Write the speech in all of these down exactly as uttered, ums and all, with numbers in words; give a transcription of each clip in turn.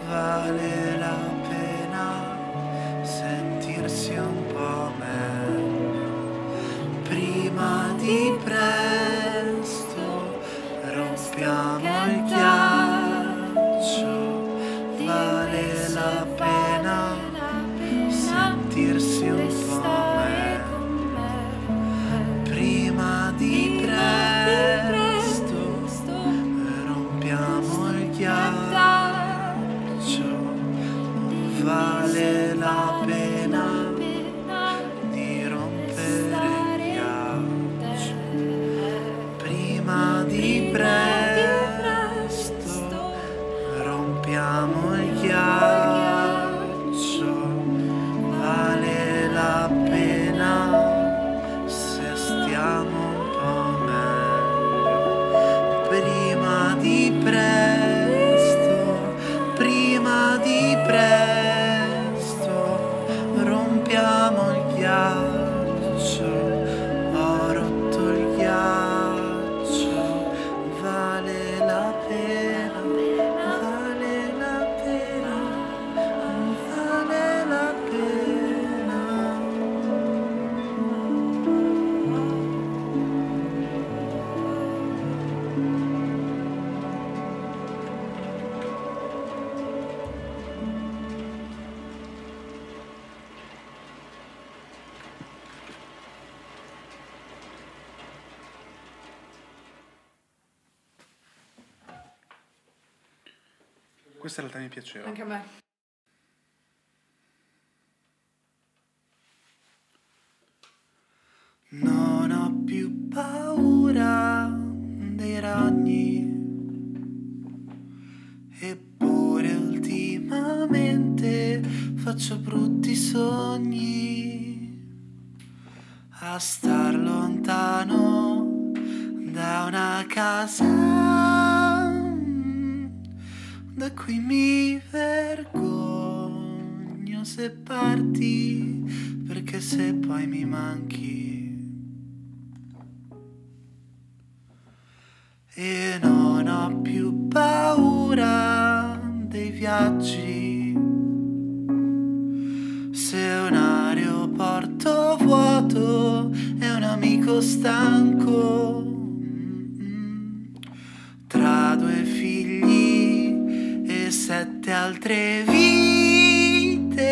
vale la pena sentirsi un po' meglio. Prima di presto rompiamo il ghiaccio, vale la pena sentirsi un po' meglio. Prima di presto rompiamo il ghiaccio, vale la pena di rompere il ghiaccio. Prima di presto rompiamo il ghiaccio, vale la pena se stiamo un po' meglio. Prima di presto, prima di presto rompiamo il ghiaccio. Ho rotto il ghiaccio, vale la pena, vale la pena, vale la pena. Questa in realtà mi piaceva. Anche a me. Non ho più paura dei ragni, eppure ultimamente faccio brutti sogni a star lontano da una casa da cui mi vergogno se parti, perché se poi mi manchi. E non ho più paura dei viaggi, se un aeroporto vuoto è un amico stanco, mm, tra due figli e sette altre vite.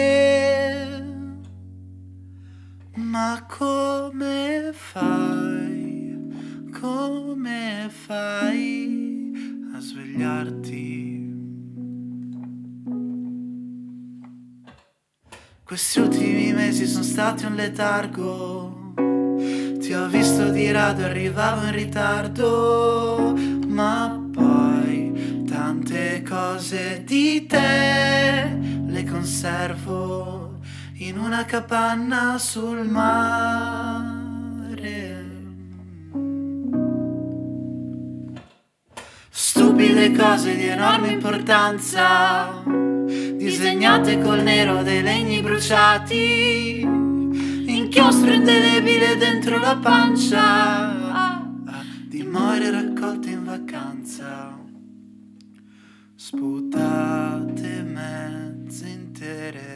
Ma come fai, come fai a svegliarti? Questi ultimi mesi sono stati un letargo, ti ho visto di rado, arrivavo in ritardo, ma poi tante cose di te le conservo in una capanna sul mare. Stupide cose di enorme importanza, disegnate col nero dei legni bruciati, inchiostro indelebile dentro la pancia di more raccolte in vacanza, sputate mezze intere.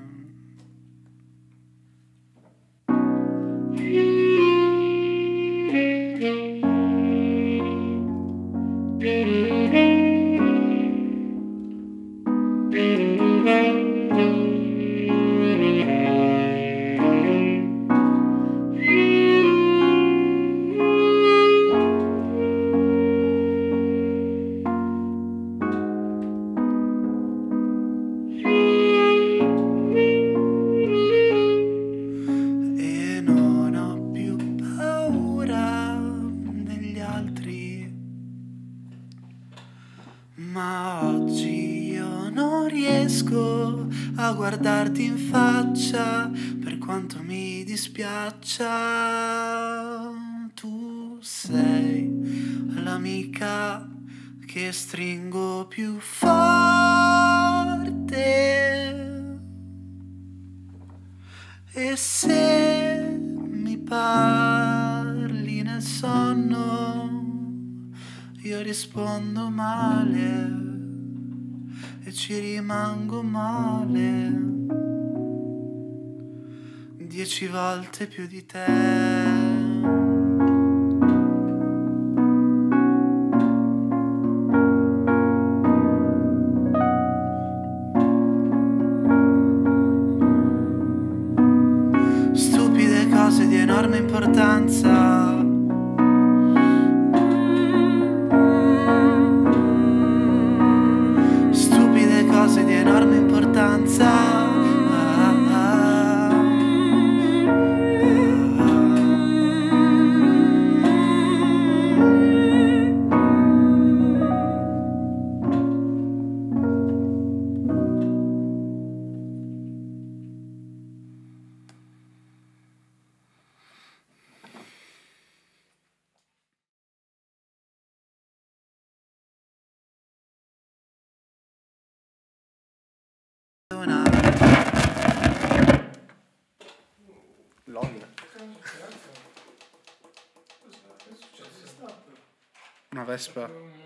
E non ho più paura degli altri, ma oggi io non riesco a guardarti in faccia, per quanto mi dispiaccia. Tu sei l'amica che stringo più forte, e se mi parli nel sonno io rispondo male, e ci rimango male dieci volte più di te. Stupide cose di enorme importanza. Stupide cose di enorme importanza. Ah, ah, ah. Una Login. Una Vespa.